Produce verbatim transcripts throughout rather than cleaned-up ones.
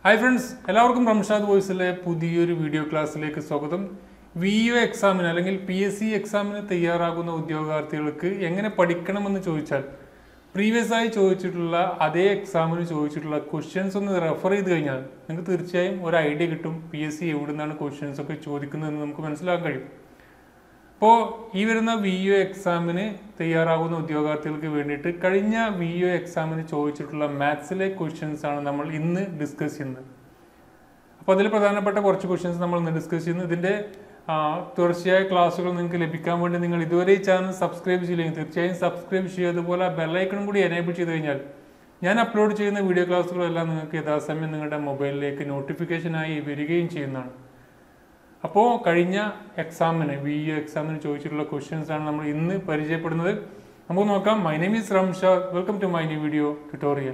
Hi friends, എല്ലാവർക്കും റംഷാദ് വോയിസിലെ പുതിയൊരു video ക്ലാസ്സിലേക്ക് സ്വാഗതം. വി യു എക്സാമിന് അല്ലെങ്കിൽ പി എസ് സി എക്സാമിന് തയ്യാറാകുന്ന ഉദ്യോഗാർത്ഥികൾക്ക് എങ്ങനെ പഠിക്കണമെന്ന് ചോദിച്ചാൽ പ്രീവിയസ് ആയി ചോദിച്ചിട്ടുള്ള അതേ എക്സാമിന് ചോദിച്ചിട്ടുള്ള ക്വസ്റ്റ്യൻസ് ഒന്ന് റെഫർ ചെയ്ത് കഴിഞ്ഞാൽ നിങ്ങൾക്ക് തീർച്ചയായും ഒരു ഐഡിയ കിട്ടും. പി എസ് സി എവിടെ നിന്നാണ് ക്വസ്റ്റ്യൻസ് ഒക്കെ ചോദിക്കുന്നതെന്ന് നമുക്ക് മനസ്സിലാക്കാൻ കഴിയും. അപ്പോൾ ഈ വരുന്ന വി യു എക്സാമിന് തയ്യാറാകുന്ന ഉദ്യോഗാർത്ഥികൾക്ക് വേണ്ടിയിട്ട് കഴിഞ്ഞ വി യു എക്സാമിന് ചോദിച്ചിട്ടുള്ള മാത്സിലെ ക്വസ്റ്റ്യൻസ് ആണ് നമ്മൾ ഇന്ന് ഡിസ്കസ് ചെയ്യുന്നത്. അപ്പോൾ അതിൽ പ്രധാനപ്പെട്ട കുറച്ച് ക്വസ്റ്റ്യൻസ് നമ്മൾ ഇന്ന് ഡിസ്കസ് ചെയ്യുന്നു. ഇതിൻ്റെ തുടർച്ചയായ ക്ലാസ്സുകൾ നിങ്ങൾക്ക് ലഭിക്കാൻ വേണ്ടി നിങ്ങൾ ഇതുവരെ ഈ ചാനൽ സബ്സ്ക്രൈബ് ചെയ്യില്ലെങ്കിൽ തീർച്ചയായും സബ്സ്ക്രൈബ് ചെയ്യുക. അതുപോലെ ബെല്ലൈക്കണും കൂടി എനേബിൾ ചെയ്ത് കഴിഞ്ഞാൽ ഞാൻ അപ്ലോഡ് ചെയ്യുന്ന വീഡിയോ ക്ലാസ്സുകളെല്ലാം നിങ്ങൾക്ക് യഥാസമയം നിങ്ങളുടെ മൊബൈലിലേക്ക് നോട്ടിഫിക്കേഷനായി വരികയും ചെയ്യുന്നതാണ്. അപ്പോൾ കഴിഞ്ഞ എക്സാമിന് വി യു എക്സാമിന് ചോദിച്ചിട്ടുള്ള ക്വസ്റ്റ്യൻസ് ആണ് നമ്മൾ ഇന്ന് പരിചയപ്പെടുന്നത്. നമുക്ക് നോക്കാം. My name is Ramshad. Welcome to my new video tutorial.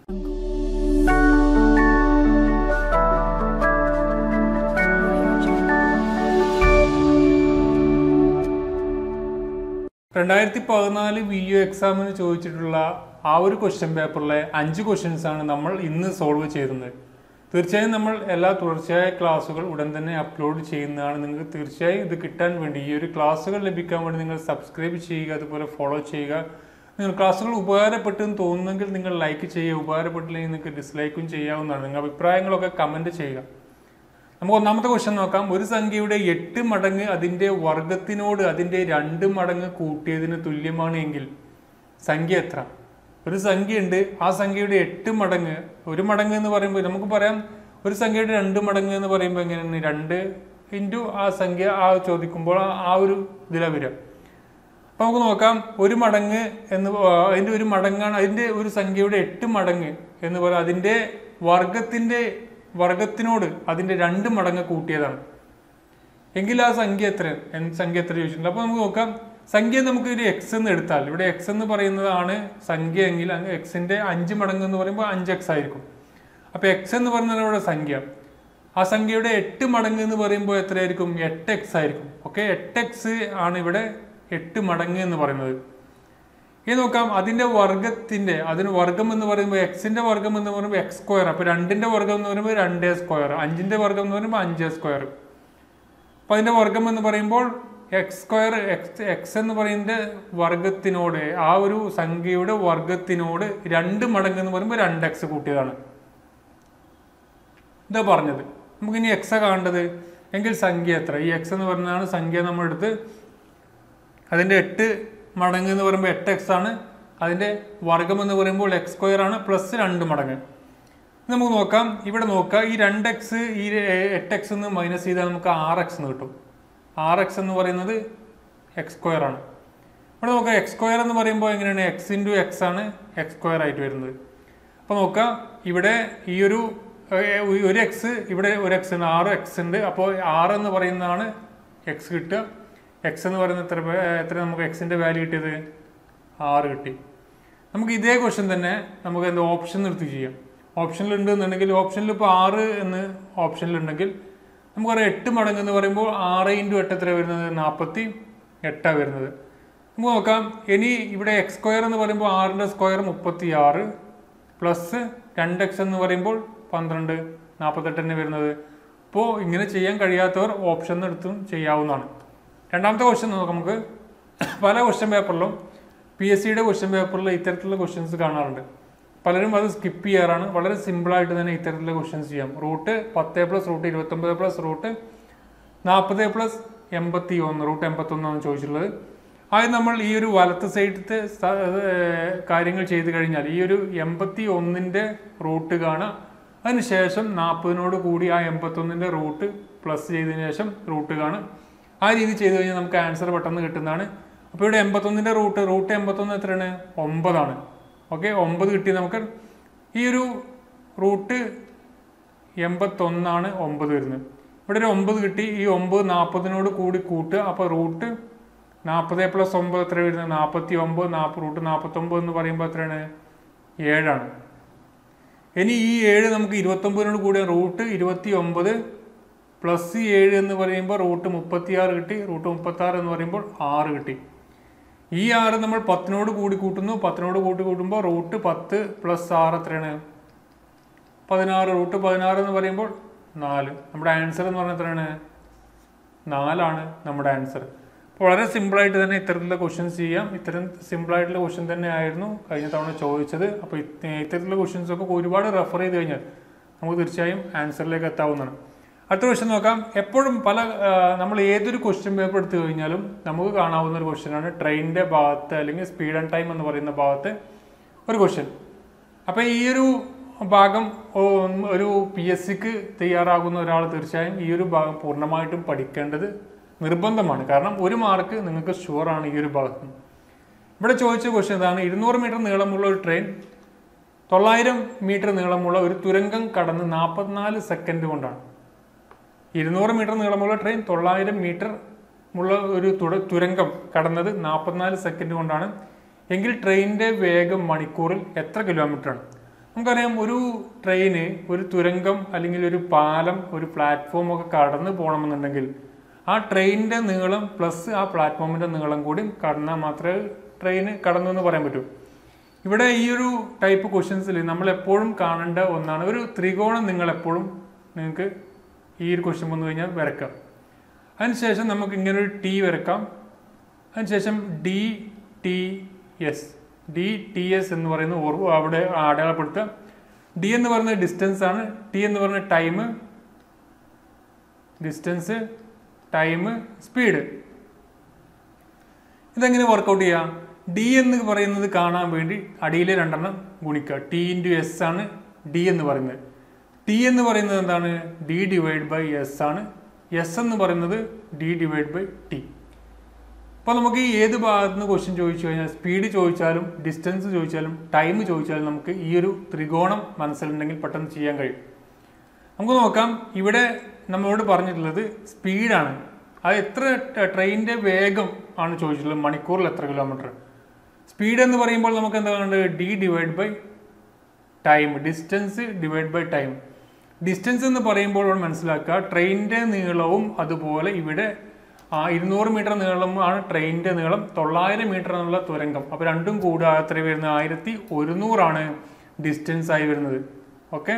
രണ്ടായിരത്തി പതിനാല് വി യു എക്സാമിന് ചോദിച്ചിട്ടുള്ള ആ ഒരു ക്വസ്റ്റ്യൻ പേപ്പറിലെ അഞ്ച് ക്വസ്റ്റ്യൻസ് ആണ് നമ്മൾ ഇന്ന് സോൾവ് ചെയ്യുന്നത്. തീർച്ചയായും നമ്മൾ എല്ലാ തുടർച്ചയായ ക്ലാസ്സുകൾ ഉടൻ തന്നെ അപ്ലോഡ് ചെയ്യുന്നതാണ്. നിങ്ങൾക്ക് തീർച്ചയായും ഇത് കിട്ടാൻ വേണ്ടി ഈ ഒരു ക്ലാസ്സുകൾ ലഭിക്കാൻ വേണ്ടി നിങ്ങൾ സബ്സ്ക്രൈബ് ചെയ്യുക, അതുപോലെ ഫോളോ ചെയ്യുക. നിങ്ങൾ ക്ലാസ്സുകൾ ഉപകാരപ്പെട്ടെന്ന് തോന്നുന്നെങ്കിൽ നിങ്ങൾ ലൈക്ക് ചെയ്യുക, ഉപകാരപ്പെട്ടില്ലെങ്കിൽ നിങ്ങൾക്ക് ഡിസ്ലൈക്കും ചെയ്യാവുന്നതാണ്. നിങ്ങൾ അഭിപ്രായങ്ങളൊക്കെ കമൻറ്റ് ചെയ്യുക. നമുക്ക് ഒന്നാമത്തെ ക്വസ്റ്റ്യൻ നോക്കാം. ഒരു സംഖ്യയുടെ എട്ട് മടങ്ങ് അതിൻ്റെ വർഗത്തിനോട് അതിൻ്റെ രണ്ട് മടങ്ങ് കൂട്ടിയതിന് തുല്യമാണ് എങ്കിൽ സംഖ്യ എത്ര? ഒരു സംഖ്യ ഉണ്ട്, ആ സംഖ്യയുടെ എട്ട് മടങ്ങ്, ഒരു മടങ്ങ് എന്ന് പറയുമ്പോൾ നമുക്ക് പറയാം ഒരു സംഖ്യയുടെ രണ്ട് മടങ്ങ് എന്ന് പറയുമ്പോൾ എങ്ങനെയാണ്? രണ്ട് ഇൻറ്റു ആ സംഖ്യ ആ ചോദിക്കുമ്പോൾ ആ ഒരു ഇതിലാണ് വരിക. അപ്പോൾ നമുക്ക് നോക്കാം. ഒരു മടങ്ങ് എന്ന് അതിൻ്റെ ഒരു മടങ്ങാണ് അതിൻ്റെ ഒരു സംഖ്യയുടെ എട്ട് മടങ്ങ് എന്ന് പറയാം അതിൻ്റെ വർഗത്തിൻ്റെ വർഗത്തിനോട് അതിൻ്റെ രണ്ട് മടങ്ങ് കൂട്ടിയതാണ് എങ്കിൽ ആ സംഖ്യ എത്ര സംഖ്യ എത്ര ചോദിച്ചിട്ടുണ്ട്. അപ്പോൾ നമുക്ക് നോക്കാം. സംഖ്യ നമുക്ക് ഒരു എക്സ് എന്ന് എടുത്താൽ ഇവിടെ എക്സ് എന്ന് പറയുന്നതാണ് സംഖ്യ എങ്കിൽ എക്സിൻ്റെ അഞ്ച് മടങ്ങ് എന്ന് പറയുമ്പോൾ അഞ്ച് എക്സ് ആയിരിക്കും. അപ്പോൾ എക്സ് എന്ന് പറയുന്നത് ഇവിടെ സംഖ്യ. ആ സംഖ്യയുടെ എട്ട് മടങ്ങ് എന്ന് പറയുമ്പോൾ എത്രയായിരിക്കും? എട്ട് എക്സ് ആയിരിക്കും. ഓക്കെ, എട്ട് എക്സ് ആണ് ഇവിടെ എട്ട് മടങ്ങ് എന്ന് പറയുന്നത്. ഇനി നോക്കാം. അതിൻ്റെ വർഗത്തിൻ്റെ അതിന് വർഗം എന്ന് പറയുമ്പോൾ എക്സിൻ്റെ വർഗം എന്ന് പറയുമ്പോൾ എക്സ് സ്ക്വയർ. അപ്പോൾ രണ്ടിൻ്റെ വർഗം എന്ന് പറയുമ്പോൾ രണ്ട് സ്ക്വയർ, അഞ്ചിൻ്റെ വർഗം എന്ന് പറയുമ്പോൾ അഞ്ച് സ്ക്വയർ. അപ്പോൾ അതിൻ്റെ വർഗം എന്ന് പറയുമ്പോൾ എക്സ് സ്ക്വയർ എക്സ് എക്സ് എന്ന് പറയുന്ന വർഗത്തിനോട് ആ ഒരു സംഖ്യയുടെ വർഗത്തിനോട് രണ്ട് മടങ്ങ് എന്ന് പറയുമ്പോൾ രണ്ട് എക്സ് കൂട്ടിയതാണ്. ഇതാ പറഞ്ഞത്. നമുക്കിനി എക്സ് കാണേണ്ടത് എങ്കിൽ സംഖ്യ എത്ര? ഈ എക്സ് എന്ന് പറയുന്നതാണ് സംഖ്യ. നമ്മളെടുത്ത് അതിൻ്റെ എട്ട് മടങ്ങ് എന്ന് പറയുമ്പോൾ എട്ട് എക്സ് ആണ്. അതിൻ്റെ വർഗം എന്ന് പറയുമ്പോൾ എക്സ് സ്ക്വയർ ആണ് പ്ലസ് രണ്ട് മടങ്ങ്. നമുക്ക് നോക്കാം. ഇവിടെ നോക്കാം. ഈ രണ്ട് എക്സ് ഈ എട്ട് എക്സ് എന്ന് മൈനസ് ചെയ്താൽ നമുക്ക് ആറ് എക്സ് എന്ന് കിട്ടും. ആറ് എക്സ് എന്ന് പറയുന്നത് എക്സ് സ്ക്വയർ ആണ്. ഇവിടെ നോക്കാം. എക്സ് സ്ക്വയർ എന്ന് പറയുമ്പോൾ എങ്ങനെയാണ്? എക്സ് ഇൻറ്റു എക്സ് ആണ് എക്സ് സ്ക്വയർ ആയിട്ട് വരുന്നത്. അപ്പോൾ നോക്കാം. ഇവിടെ ഈ ഒരു ഒരു എക്സ് ഇവിടെ ഒരു എക്സ് ഉണ്ട്, ആറ് എക്സ് ഉണ്ട്. അപ്പോൾ ആറ് എന്ന് പറയുന്നതാണ് എക്സ് കിട്ടുക. എക്സ് എന്ന് പറയുന്നത് എത്ര എത്ര നമുക്ക് എക്സിൻ്റെ വാല്യൂ കിട്ടിയത്? ആറ് കിട്ടി. നമുക്ക് ഇതേ ക്വസ്റ്റ്യൻ തന്നെ നമുക്ക് എന്താ ഓപ്ഷൻ നിർത്തി ചെയ്യാം. ഓപ്ഷനിലുണ്ട് എന്നുണ്ടെങ്കിൽ ഓപ്ഷനിൽ ഇപ്പോൾ ആറ് എന്ന് ഓപ്ഷനിലുണ്ടെങ്കിൽ നമുക്കറിയാം എട്ട് മടങ്ങ് എന്ന് പറയുമ്പോൾ ആറ് ഇൻറ്റു എട്ട് എത്ര വരുന്നത്? നാൽപ്പത്തി എട്ടാണ് വരുന്നത്. നമുക്ക് നോക്കാം. ഇനി ഇവിടെ എക്സ് സ്ക്വയർ എന്ന് പറയുമ്പോൾ ആറിൻ്റെ സ്ക്വയർ മുപ്പത്തി ആറ് പ്ലസ് രണ്ട് എക്സ് എന്ന് പറയുമ്പോൾ പന്ത്രണ്ട്, നാൽപ്പത്തെട്ട് തന്നെ വരുന്നത്. അപ്പോൾ ഇങ്ങനെ ചെയ്യാൻ കഴിയാത്തവർ ഓപ്ഷൻ എടുത്തും ചെയ്യാവുന്നതാണ്. രണ്ടാമത്തെ ക്വസ്റ്റ്യൻ നോക്കാം. നമുക്ക് പല ക്വസ്റ്റ്യൻ പേപ്പറിലും പി എസ് സിയുടെ ക്വസ്റ്റ്യൻ പേപ്പറിൽ ഇത്തരത്തിലുള്ള ക്വസ്റ്റ്യൻസ് കാണാറുണ്ട്. പലരും അത് സ്കിപ്പ് ചെയ്യാറാണ്. വളരെ സിമ്പിളായിട്ട് തന്നെ ഇത്തരത്തിലുള്ള ക്വസ്റ്റ്യൻസ് ചെയ്യാം. റൂട്ട് പത്ത് പ്ലസ് റൂട്ട് ഇരുപത്തൊമ്പത് പ്ലസ് റൂട്ട് നാൽപ്പത് പ്ലസ് എൺപത്തി ഒന്ന് റൂട്ട് എൺപത്തൊന്നാണ് ചോദിച്ചിട്ടുള്ളത്. ആദ്യം നമ്മൾ ഈ ഒരു വലത്ത് സൈഡത്തെ കാര്യങ്ങൾ ചെയ്ത് കഴിഞ്ഞാൽ ഈ ഒരു എൺപത്തി ഒന്നിൻ്റെ റൂട്ട് കാണുക. അതിനുശേഷം നാൽപ്പതിനോട് കൂടി ആ എൺപത്തൊന്നിൻ്റെ റൂട്ട് പ്ലസ് ചെയ്തതിന് ശേഷം റൂട്ട് കാണുക. ആ രീതി ചെയ്ത് കഴിഞ്ഞാൽ നമുക്ക് ആൻസർ പെട്ടെന്ന് കിട്ടുന്നതാണ്. അപ്പോൾ ഇവിടെ എൺപത്തൊന്നിൻ്റെ റൂട്ട് റൂട്ട് എൺപത്തൊന്ന് എത്രയാണ്? ഒമ്പതാണ്. ഓക്കെ, ഒമ്പത് കിട്ടി നമുക്ക്. ഈ ഒരു റൂട്ട് എൺപത്തൊന്നാണ് ഒമ്പത് വരുന്നത്. ഇവിടെ ഒരു ഒമ്പത് കിട്ടി. ഈ ഒമ്പത് നാൽപ്പതിനോട് കൂടി കൂട്ടുക. അപ്പോൾ റൂട്ട് നാൽപ്പത് പ്ലസ് ഒമ്പത് എത്ര വരുന്നത്? നാൽപ്പത്തി ഒമ്പത്. നാൽപ്പത് റൂട്ട് നാൽപ്പത്തൊമ്പത് എന്ന് പറയുമ്പോൾ എത്രയാണ്? ഏഴാണ്. ഇനി ഈ ഏഴ് നമുക്ക് ഇരുപത്തൊമ്പതിനോട് കൂടിയ റൂട്ട് ഇരുപത്തി ഒമ്പത് പ്ലസ് ഏഴ് എന്ന് പറയുമ്പോൾ റൂട്ട് മുപ്പത്തി ആറ് കിട്ടി. റൂട്ട് മുപ്പത്താറ് എന്ന് പറയുമ്പോൾ ആറ് കിട്ടി. ഈ ആറ് നമ്മൾ പത്തിനോട് കൂടി കൂട്ടുന്നു. പത്തിനോട് കൂട്ടി കൂട്ടുമ്പോൾ റൂട്ട് പത്ത് പ്ലസ് ആറ് എത്രയാണ്? പതിനാറ് റൂട്ട് പതിനാറ് എന്ന് പറയുമ്പോൾ നാല്. നമ്മുടെ ആൻസർ എന്ന് പറഞ്ഞാൽ എത്രയാണ്? നാലാണ് നമ്മുടെ ആൻസർ. അപ്പോൾ വളരെ സിമ്പിളായിട്ട് തന്നെ ഇത്തരത്തിലുള്ള ക്വസ്റ്റ്യൻസ് ചെയ്യാം. ഇത്തരം സിമ്പിളായിട്ടുള്ള ക്വസ്റ്റ്യൻ തന്നെ ആയിരുന്നു കഴിഞ്ഞ തവണ ചോദിച്ചത്. അപ്പോൾ ഇത്തരത്തിലുള്ള ക്വസ്റ്റ്യൻസ് ഒക്കെ ഒരുപാട് റെഫർ ചെയ്ത് കഴിഞ്ഞാൽ നമുക്ക് തീർച്ചയായും ആൻസറിലേക്ക് എത്താവുന്നതാണ്. അടുത്ത ക്വസ്റ്റ്യൻ നോക്കാം. എപ്പോഴും പല നമ്മൾ ഏതൊരു ക്വസ്റ്റ്യൻ പേപ്പർ എടുത്തു കഴിഞ്ഞാലും നമുക്ക് കാണാവുന്ന ഒരു ക്വസ്റ്റ്യനാണ് ട്രെയിനിൻ്റെ ഭാഗത്ത് അല്ലെങ്കിൽ സ്പീഡ് ആൻഡ് ടൈം എന്ന് പറയുന്ന ഭാഗത്ത് ഒരു ക്വസ്റ്റ്യൻ. അപ്പോൾ ഈ ഒരു ഭാഗം ഒരു പി എസ് സിക്ക് തയ്യാറാകുന്ന ഒരാൾ തീർച്ചയായും ഈ ഒരു ഭാഗം പൂർണ്ണമായിട്ടും പഠിക്കേണ്ടത് നിർബന്ധമാണ്. കാരണം ഒരു മാർക്ക് നിങ്ങൾക്ക് ഷുവറാണ് ഈ ഒരു ഭാഗത്ത്. ഇവിടെ ചോദിച്ച ക്വസ്റ്റ്യൻ ഇതാണ്. ഇരുന്നൂറ് മീറ്റർ നീളമുള്ള ഒരു ട്രെയിൻ തൊള്ളായിരം മീറ്റർ നീളമുള്ള ഒരു തുരങ്കം കടന്ന് നാൽപ്പത്തിനാല് സെക്കൻഡ് കൊണ്ടാണ്. ഇരുന്നൂറ് മീറ്റർ നീളമുള്ള ട്രെയിൻ തൊള്ളായിരം മീറ്റർ ഉള്ള ഒരു തുരങ്കം കടന്നത് നാൽപ്പത്തിനാല് സെക്കൻഡ് കൊണ്ടാണ് എങ്കിൽ ട്രെയിനിൻ്റെ വേഗം മണിക്കൂറിൽ എത്ര കിലോമീറ്ററാണ്? നമുക്കറിയാം, ഒരു ട്രെയിന് ഒരു തുരങ്കം അല്ലെങ്കിൽ ഒരു പാലം ഒരു പ്ലാറ്റ്ഫോം ഒക്കെ കടന്നു പോകണമെന്നുണ്ടെങ്കിൽ ആ ട്രെയിനിൻ്റെ നീളം പ്ലസ് ആ പ്ലാറ്റ്ഫോമിൻ്റെ നീളം കൂടി കടന്നാൽ മാത്രമേ ട്രെയിന് കടന്നു എന്ന് പറയാൻ പറ്റൂ. ഇവിടെ ഈ ഒരു ടൈപ്പ് ക്വസ്റ്റ്യൻസിൽ നമ്മൾ എപ്പോഴും കാണേണ്ട ഒന്നാണ് ഒരു ത്രികോണം. നിങ്ങൾ എപ്പോഴും നിങ്ങൾക്ക് ഈ ഒരു ക്വസ്റ്റ്യൻ വന്നു കഴിഞ്ഞാൽ വരക്കാം. അതിനുശേഷം നമുക്ക് ഇങ്ങനൊരു ടി വരക്കാം. അതിനുശേഷം D T S D T S എന്ന് പറയുന്ന ഓർവ് അവിടെ അടയാളപ്പെടുത്തുക. ഡി എന്ന് പറയുന്നത് ഡിസ്റ്റൻസ് ആണ്. ടി എന്ന് പറയുന്നത് ടൈം, ഡിസ്റ്റൻസ്, ടൈം, സ്പീഡ്. ഇതെങ്ങനെ വർക്കൗട്ട് ചെയ്യാം? ഡി എന്ന് പറയുന്നത് കാണാൻ വേണ്ടി അടിയിലെ രണ്ടെണ്ണം ഗുണിക്കുക. ടി ഇൻറ്റു എസ് ആണ് ഡി എന്ന് പറയുന്നത്. ടി എന്ന് പറയുന്നത് എന്താണ്? ഡി ഡിവൈഡ് ബൈ എസ് ആണ്. എസ് എന്ന് പറയുന്നത് ഡി ഡിവൈഡ് ബൈ ടി. അപ്പോൾ നമുക്ക് ഈ ഏത് ഭാഗത്ത് നിന്ന് ക്വസ്റ്റ്യൻ ചോദിച്ചു കഴിഞ്ഞാൽ സ്പീഡ് ചോദിച്ചാലും ഡിസ്റ്റൻസ് ചോദിച്ചാലും ടൈം ചോദിച്ചാലും നമുക്ക് ഈ ഒരു ത്രികോണം മനസ്സിലുണ്ടെങ്കിൽ പെട്ടെന്ന് ചെയ്യാൻ കഴിയും. നമുക്ക് നോക്കാം. ഇവിടെ നമ്മളോട് പറഞ്ഞിട്ടുള്ളത് സ്പീഡാണ്. അത് എത്ര ട്രെയിനിൻ്റെ വേഗം ആണ് ചോദിച്ചിട്ടുള്ളത്, മണിക്കൂറിൽ എത്ര കിലോമീറ്റർ. സ്പീഡ് എന്ന് പറയുമ്പോൾ നമുക്ക് എന്താ വേണ്ടത്? D divide by time, distance divide by time. Distance എന്ന് പറയുമ്പോൾ മനസ്സിലാക്കുക ട്രെയിനിൻ്റെ നീളവും അതുപോലെ ഇവിടെ ഇരുന്നൂറ് മീറ്റർ നീളം ആണ് ട്രെയിനിൻ്റെ നീളം, തൊള്ളായിരം മീറ്റർ എന്നുള്ള തുരങ്കം. അപ്പോൾ രണ്ടും കൂടെ എത്ര വരുന്നത്? ആയിരത്തി ഒരുന്നൂറാണ് ഡിസ്റ്റൻസ് ആയി വരുന്നത്. ഓക്കെ,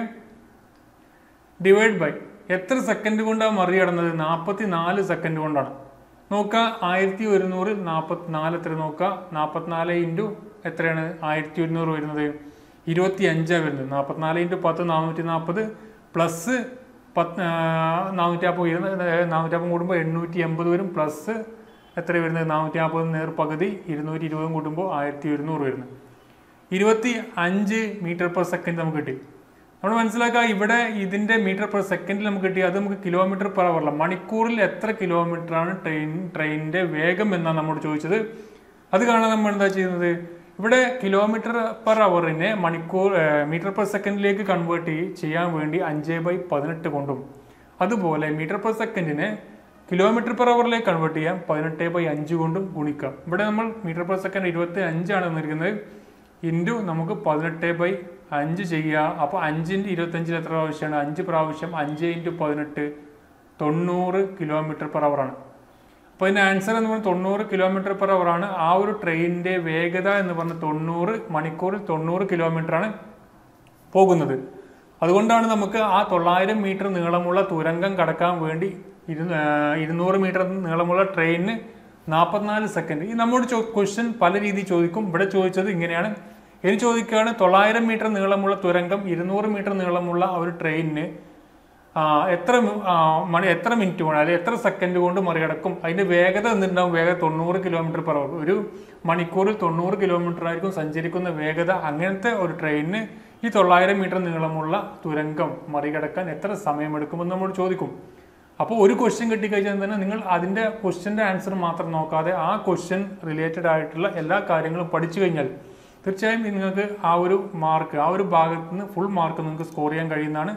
ഡിവൈഡ് ബൈ എത്ര സെക്കൻഡ് കൊണ്ടാണ് മറികടന്നത്? നാൽപ്പത്തി നാല് സെക്കൻഡ് കൊണ്ടാണ്. നോക്കുക, ആയിരത്തി ഒരുന്നൂറ് നാൽപ്പത്തി നാല് എത്ര നോക്കുക? നാൽപ്പത്തിനാല് ഇൻറ്റു എത്രയാണ് ആയിരത്തി ഒരുന്നൂറ് വരുന്നത്? ഇരുപത്തി അഞ്ചാണ് വരുന്നത്. നാൽപ്പത്തിനാല് ഇൻറ്റു പത്ത് നാനൂറ്റി നാൽപ്പത് പ്ലസ് പത്ത് നാനൂറ്റി നാൽപ്പത് വരുന്നത് നാനൂറ്റി നാൽപ്പത് കൂടുമ്പോൾ എണ്ണൂറ്റി എൺപത് വരും. പ്ലസ് എത്ര വരുന്നത്? നാനൂറ്റി നാൽപ്പത് നേർ പകുതി ഇരുന്നൂറ്റി ഇരുപതും കൂടുമ്പോൾ ആയിരത്തി ഒരുന്നൂറ് വരുന്നത്. ഇരുപത്തി അഞ്ച് മീറ്റർ പെർ സെക്കൻഡ് നമുക്ക് കിട്ടി. നമ്മൾ മനസ്സിലാക്കുക ഇവിടെ ഇതിൻ്റെ മീറ്റർ പെർ സെക്കൻഡിൽ നമുക്ക് കിട്ടി. അത് നമുക്ക് കിലോമീറ്റർ പെർ അവറല്ല, മണിക്കൂറിൽ എത്ര കിലോമീറ്ററാണ് ട്രെയിൻ ട്രെയിനിൻ്റെ വേഗം എന്നാണ് നമ്മോട് ചോദിച്ചത്. അത് കാണാൻ നമ്മൾ എന്താ ചെയ്യുന്നത്? ഇവിടെ കിലോമീറ്റർ പെർ അവറിനെ മണിക്കൂർ മീറ്റർ പെർ സെക്കൻഡിലേക്ക് കൺവേർട്ട് ചെയ്യാൻ വേണ്ടി അഞ്ച് ബൈ പതിനെട്ട് കൊണ്ടും അതുപോലെ മീറ്റർ പെർ സെക്കൻഡിനെ കിലോമീറ്റർ പെർ അവറിലേക്ക് കൺവേർട്ട് ചെയ്യാൻ പതിനെട്ട് ബൈ അഞ്ച് കൊണ്ടും ഗുണിക്കാം. ഇവിടെ നമ്മൾ മീറ്റർ പെർ സെക്കൻഡ് ഇരുപത്തി അഞ്ചാണ് തന്നിരിക്കുന്നത്. ഇൻറ്റു നമുക്ക് പതിനെട്ട് ബൈ അഞ്ച് ചെയ്യുക. അപ്പോൾ അഞ്ചിൻ്റെ ഇരുപത്തഞ്ചിൽ എത്ര പ്രാവശ്യമാണ്? അഞ്ച് പ്രാവശ്യം. അഞ്ച് ഇൻറ്റു പതിനെട്ട് തൊണ്ണൂറ് കിലോമീറ്റർ പെർ അവറാണ്. അപ്പോൾ ഇതിൻ്റെ ആൻസർ എന്ന് പറഞ്ഞാൽ തൊണ്ണൂറ് കിലോമീറ്റർ പെർ അവറാണ്. ആ ഒരു ട്രെയിനിൻ്റെ വേഗത എന്ന് പറഞ്ഞാൽ തൊണ്ണൂറ് മണിക്കൂറിൽ തൊണ്ണൂറ് കിലോമീറ്ററാണ് പോകുന്നത്. അതുകൊണ്ടാണ് നമുക്ക് ആ തൊള്ളായിരം മീറ്റർ നീളമുള്ള തുരങ്കം കടക്കാൻ വേണ്ടി ഇരു ഇരുന്നൂറ് മീറ്റർ നീളമുള്ള ട്രെയിനിന് നാൽപ്പത്തിനാല് സെക്കൻഡ്. ഈ നമ്മോട് ചോ ക്വസ്റ്റ്യൻ പല രീതിയിൽ ചോദിക്കും. ഇവിടെ ചോദിച്ചത് ഇങ്ങനെയാണ്. ഇനി ചോദിക്കുകയാണ് തൊള്ളായിരം മീറ്റർ നീളമുള്ള തുരങ്കം ഇരുന്നൂറ് മീറ്റർ നീളമുള്ള ഒരു ട്രെയിനിന് എത്ര മണി എത്ര മിനിറ്റ് കൊണ്ട് അല്ലെങ്കിൽ എത്ര സെക്കൻഡ് കൊണ്ട് മറികടക്കും? അതിൻ്റെ വേഗത എന്തുണ്ടാവും? വേഗത തൊണ്ണൂറ് കിലോമീറ്റർ പെർ അവർ. ഒരു മണിക്കൂറിൽ തൊണ്ണൂറ് കിലോമീറ്റർ ആയിരിക്കും സഞ്ചരിക്കുന്ന വേഗത. അങ്ങനത്തെ ഒരു ട്രെയിനിന് ഈ തൊള്ളായിരം മീറ്റർ നീളമുള്ള തുരങ്കം മറികടക്കാൻ എത്ര സമയമെടുക്കുമെന്ന് നമ്മൾ ചോദിക്കും. അപ്പോൾ ഒരു ക്വസ്റ്റ്യൻ കിട്ടിക്കഴിഞ്ഞാൽ തന്നെ നിങ്ങൾ അതിൻ്റെ ക്വസ്റ്റ്യൻ്റെ ആൻസർ മാത്രം നോക്കാതെ ആ ക്വസ്റ്റ്യൻ റിലേറ്റഡ് ആയിട്ടുള്ള എല്ലാ കാര്യങ്ങളും പഠിച്ചു കഴിഞ്ഞാൽ തീർച്ചയായും നിങ്ങൾക്ക് ആ ഒരു മാർക്ക് ആ ഒരു ഭാഗത്ത് നിന്ന് ഫുൾ മാർക്ക് നിങ്ങൾക്ക് സ്കോർ ചെയ്യാൻ കഴിയുന്നതാണ്.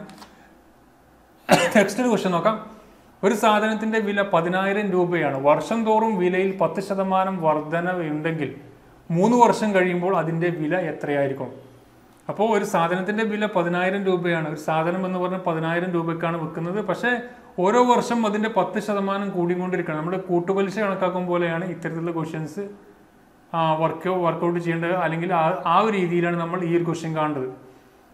നെക്സ്റ്റ് ക്വസ്റ്റ്യൻ നോക്കാം. ഒരു സാധനത്തിൻ്റെ വില പതിനായിരം രൂപയാണ്. വർഷം തോറും വിലയിൽ പത്ത് ശതമാനം വർധനവുണ്ടെങ്കിൽ മൂന്ന് വർഷം കഴിയുമ്പോൾ അതിൻ്റെ വില എത്രയായിരിക്കും? അപ്പോൾ ഒരു സാധനത്തിൻ്റെ വില പതിനായിരം രൂപയാണ്. ഒരു സാധനം എന്ന് പറഞ്ഞാൽ പതിനായിരം രൂപയ്ക്കാണ് വിൽക്കുന്നത്. പക്ഷേ ഓരോ വർഷം അതിൻ്റെ പത്ത് ശതമാനം കൂടിക്കൊണ്ടിരിക്കണം. നമ്മുടെ കൂട്ടുപലിശ കണക്കാക്കും പോലെയാണ് ഇത്തരത്തിലുള്ള ക്വസ്റ്റ്യൻസ് വർക്ക് വർക്കൗട്ട് ചെയ്യേണ്ടത്. അല്ലെങ്കിൽ ആ ആ ഒരു രീതിയിലാണ് നമ്മൾ ഈ ഒരു ക്വസ്റ്റ്യൻ കാണേണ്ടത്.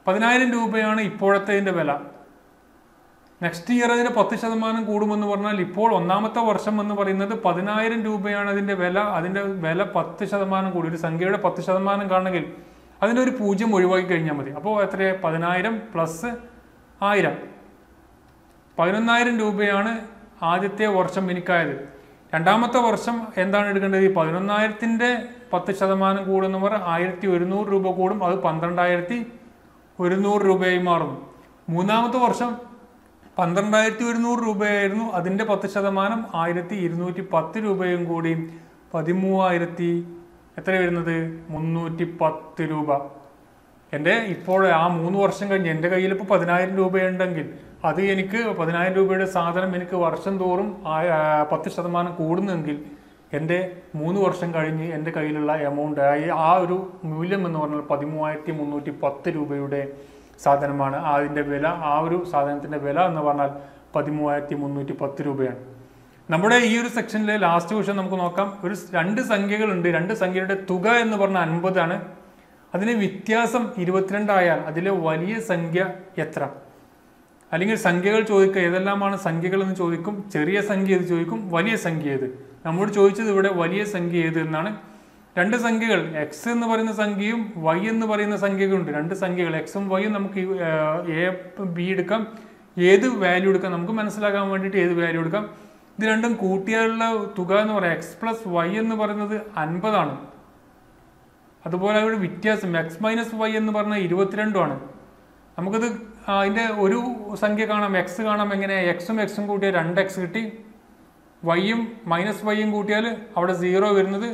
പതിനായിരം രൂപയാണ് ഇപ്പോഴത്തെ ഇതിൻ്റെ വില. നെക്സ്റ്റ് ഇയർ അതിൻ്റെ പത്ത് ശതമാനം കൂടുമെന്ന് പറഞ്ഞാൽ ഇപ്പോൾ ഒന്നാമത്തെ വർഷം എന്ന് പറയുന്നത് പതിനായിരം രൂപയാണ് അതിൻ്റെ വില. അതിൻ്റെ വില പത്ത് ശതമാനം കൂടി, ഒരു സംഖ്യയുടെ പത്ത് ശതമാനം കാണണമെങ്കിൽ അതിൻ്റെ ഒരു പൂജ്യം ഒഴിവാക്കി കഴിഞ്ഞാൽ മതി. അപ്പോൾ എത്രയാണ്? പതിനായിരം പ്ലസ് ആയിരം, പതിനൊന്നായിരം രൂപയാണ് ആദ്യത്തെ വർഷം എനിക്കായത്. രണ്ടാമത്തെ വർഷം എന്താണ് എടുക്കേണ്ടത്? ഈ പതിനൊന്നായിരത്തിൻ്റെ പത്ത് ശതമാനം കൂടുന്ന പറഞ്ഞാൽ ആയിരത്തി ഒരുന്നൂറ് രൂപ കൂടും. അത് പന്ത്രണ്ടായിരത്തി ഒരുന്നൂറ് രൂപയായി മാറും. മൂന്നാമത്തെ വർഷം പന്ത്രണ്ടായിരത്തി ഒരുന്നൂറ് രൂപയായിരുന്നു, അതിൻ്റെ പത്ത് ശതമാനം ആയിരത്തി ഇരുന്നൂറ്റി പത്ത് രൂപയും കൂടി പതിമൂവായിരത്തി എത്ര വരുന്നത്? മുന്നൂറ്റി പത്ത് രൂപ. എൻ്റെ ഇപ്പോൾ ആ മൂന്ന് വർഷം കഴിഞ്ഞ് എൻ്റെ കയ്യിൽ ഇപ്പോൾ പതിനായിരം രൂപയുണ്ടെങ്കിൽ അത് എനിക്ക് പതിനായിരം രൂപയുടെ സാധനം എനിക്ക് വർഷം തോറും പത്ത് ശതമാനം കൂടുന്നെങ്കിൽ എൻ്റെ മൂന്ന് വർഷം കഴിഞ്ഞ് എൻ്റെ കയ്യിലുള്ള എമൗണ്ട് ആ ഒരു മൂല്യം എന്ന് പറഞ്ഞാൽ പതിമൂവായിരത്തി മുന്നൂറ്റി പത്ത് രൂപയുടെ സാധനമാണ്. അതിൻ്റെ വില, ആ ഒരു സാധനത്തിൻ്റെ വില എന്ന് പറഞ്ഞാൽ പതിമൂവായിരത്തി മുന്നൂറ്റി പത്ത് രൂപയാണ്. നമ്മുടെ ഈ ഒരു സെക്ഷനിലെ ലാസ്റ്റ് ക്വസ്റ്റ്യൻ നമുക്ക് നോക്കാം. ഒരു രണ്ട് സംഖ്യകളുണ്ട്. രണ്ട് സംഖ്യയുടെ തുക എന്ന് പറഞ്ഞാൽ അൻപതാണ്. അതിന് വ്യത്യാസം ഇരുപത്തിരണ്ടായാൽ അതിലെ വലിയ സംഖ്യ എത്ര? അല്ലെങ്കിൽ സംഖ്യകൾ ചോദിക്കുക, ഏതെല്ലാമാണ് സംഖ്യകൾ എന്ന് ചോദിക്കും. ചെറിയ സംഖ്യ ഏത് ചോദിക്കും, വലിയ സംഖ്യ ഏത്. നമ്മോട് ചോദിച്ചത് ഇവിടെ വലിയ സംഖ്യ ഏത് എന്നാണ്. രണ്ട് സംഖ്യകൾ എക്സ് എന്ന് പറയുന്ന സംഖ്യയും വൈ എന്ന് പറയുന്ന സംഖ്യകളുണ്ട്. രണ്ട് സംഖ്യകൾ എക്സും വൈയും നമുക്ക് എ ബി എടുക്കാം, ഏത് വാല്യൂ എടുക്കാം നമുക്ക് മനസ്സിലാക്കാൻ വേണ്ടിയിട്ട് ഏത് വാല്യൂ എടുക്കാം. ഇത് രണ്ടും കൂട്ടിയാലുള്ള തുക എന്ന് പറയാം എക്സ് പ്ലസ് വൈ എന്ന് പറയുന്നത് അൻപതാണ്. അതുപോലെ അവിടെ വ്യത്യാസം എക്സ് മൈനസ് വൈ എന്ന് പറഞ്ഞാൽ ഇരുപത്തിരണ്ടുമാണ്. നമുക്കത് അതിൻ്റെ ഒരു സംഖ്യ കാണാം, എക്സ് കാണാം. എങ്ങനെ? എക്സും എക്സും കൂട്ടിയാൽ രണ്ട് എക്സ് കിട്ടി. വൈയും മൈനസ് വൈയും കൂട്ടിയാൽ അവിടെ സീറോ വരുന്നത്.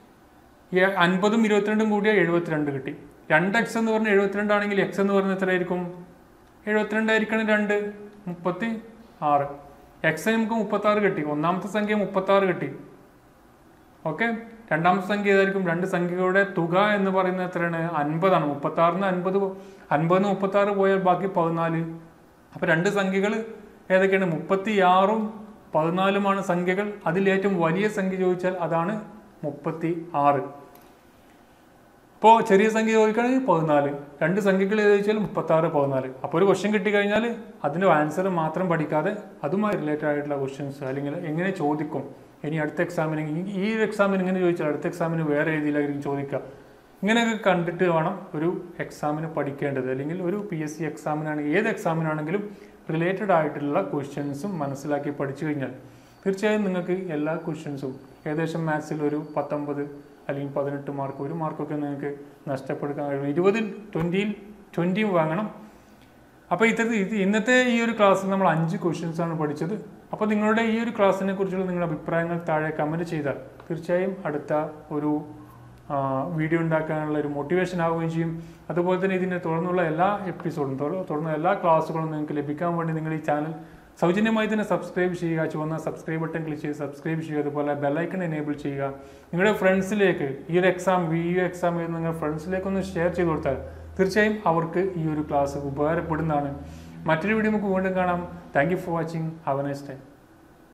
അൻപതും ഇരുപത്തിരണ്ടും കൂടിയാൽ എഴുപത്തിരണ്ട് കിട്ടി. രണ്ട് എക്സ് എന്ന് പറഞ്ഞാൽ എഴുപത്തിരണ്ടാണെങ്കിൽ എക്സ് എന്ന് പറഞ്ഞാൽ എത്രയായിരിക്കും? എഴുപത്തിരണ്ടായിരിക്കണം. രണ്ട് മുപ്പത്തി ആറ്. എക്സ് നമുക്ക് മുപ്പത്തി ആറ് കിട്ടി. ഒന്നാമത്തെ സംഖ്യ മുപ്പത്തി ആറ് കിട്ടി. ഓക്കെ, രണ്ടാമത്തെ സംഖ്യ ഏതായിരിക്കും? രണ്ട് സംഖ്യകളുടെ തുക എന്ന് പറയുന്നത് എത്രയാണ്? അൻപതാണ്. മുപ്പത്തി ആറിന് അൻപത് അൻപതിന് മുപ്പത്തി ആറ് പോയാൽ ബാക്കി പതിനാല്. അപ്പൊ രണ്ട് സംഖ്യകൾ ഏതൊക്കെയാണ്? മുപ്പത്തി ആറും പതിനാലുമാണ് സംഖ്യകൾ. അതിൽ ഏറ്റവും വലിയ സംഖ്യ ചോദിച്ചാൽ അതാണ് മുപ്പത്തി ആറ്. ഇപ്പോൾ ചെറിയ സംഖ്യ ചോദിക്കുകയാണെങ്കിൽ പതിനാല്. രണ്ട് സംഖ്യകൾ ഏത് ചോദിച്ചാൽ മുപ്പത്തി ആറ് പതിനാല്. അപ്പോൾ ഒരു ക്വസ്റ്റ്യൻ കിട്ടിക്കഴിഞ്ഞാൽ അതിൻ്റെ ആൻസർ മാത്രം പഠിക്കാതെ അതുമായി റിലേറ്റഡ് ആയിട്ടുള്ള ക്വസ്റ്റ്യൻസ് അല്ലെങ്കിൽ എങ്ങനെ ചോദിക്കും, ഇനി അടുത്ത എക്സാമിന് ഈ ഒരു എക്സാമിന് ഇങ്ങനെ ചോദിച്ചാൽ അടുത്ത എക്സാമിന് വേറെ രീതിയിലായിരിക്കും ചോദിക്കുക. ഇങ്ങനെയൊക്കെ കണ്ടിട്ട് വേണം ഒരു എക്സാമിന് പഠിക്കേണ്ടത്. അല്ലെങ്കിൽ ഒരു പി എസ് സി എക്സാമിനാണെങ്കിൽ ഏത് എക്സാമിനാണെങ്കിലും റിലേറ്റഡ് ആയിട്ടുള്ള ക്വസ്റ്റ്യൻസും മനസ്സിലാക്കി പഠിച്ചു കഴിഞ്ഞാൽ തീർച്ചയായും നിങ്ങൾക്ക് എല്ലാ ക്വസ്റ്റ്യൻസും ഏകദേശം മാത്സിൽ ഒരു പത്തൊമ്പത് അല്ലെങ്കിൽ പതിനെട്ട് മാർക്ക്, ഒരു മാർക്കൊക്കെ നിങ്ങൾക്ക് നഷ്ടപ്പെടുത്താൻ കഴിയും. ഇരുപതിൽ ട്വൻറ്റിയിൽ ട്വൻറ്റിയും വാങ്ങണം. അപ്പോൾ ഇത്തരത്തിൽ ഇത് ഇന്നത്തെ ഈ ഒരു ക്ലാസ്സിൽ നമ്മൾ അഞ്ച് ക്വസ്റ്റ്യൻസാണ് പഠിച്ചത്. അപ്പോൾ നിങ്ങളുടെ ഈ ഒരു ക്ലാസ്സിനെ കുറിച്ചുള്ള നിങ്ങളുടെ അഭിപ്രായങ്ങൾ താഴെ കമൻറ്റ് ചെയ്താൽ തീർച്ചയായും അടുത്ത ഒരു വീഡിയോ ഉണ്ടാക്കാനുള്ള ഒരു മോട്ടിവേഷൻ ആവുകയും ചെയ്യും. അതുപോലെ തന്നെ ഇതിനെ തുടർന്നുള്ള എല്ലാ എപ്പിസോഡും തുടർന്ന എല്ലാ ക്ലാസ്സുകളും നിങ്ങൾക്ക് ലഭിക്കാൻ വേണ്ടി നിങ്ങൾ ഈ ചാനൽ സൗജന്യമായി തന്നെ സബ്സ്ക്രൈബ് ചെയ്യുക. ചുവന്ന സബ്സ്ക്രൈബ് ബട്ടൺ ക്ലിക്ക് ചെയ്ത് സബ്സ്ക്രൈബ് ചെയ്യുക. അതുപോലെ ബെല്ലൈക്കൺ എനേബിൾ ചെയ്യുക. നിങ്ങളുടെ ഫ്രണ്ട്സിലേക്ക് ഈ ഒരു എക്സാം ഈ ഒരു എക്സാം നിങ്ങളുടെ ഫ്രണ്ട്സിലേക്ക് ഒന്ന് ഷെയർ ചെയ്ത് കൊടുത്താൽ തീർച്ചയായും അവർക്ക് ഈ ഒരു ക്ലാസ് ഉപകാരപ്പെടുന്നതാണ്. മറ്റൊരു വീഡിയോ നമുക്ക് വീണ്ടും കാണാം. Thank you for watching. Have a nice day.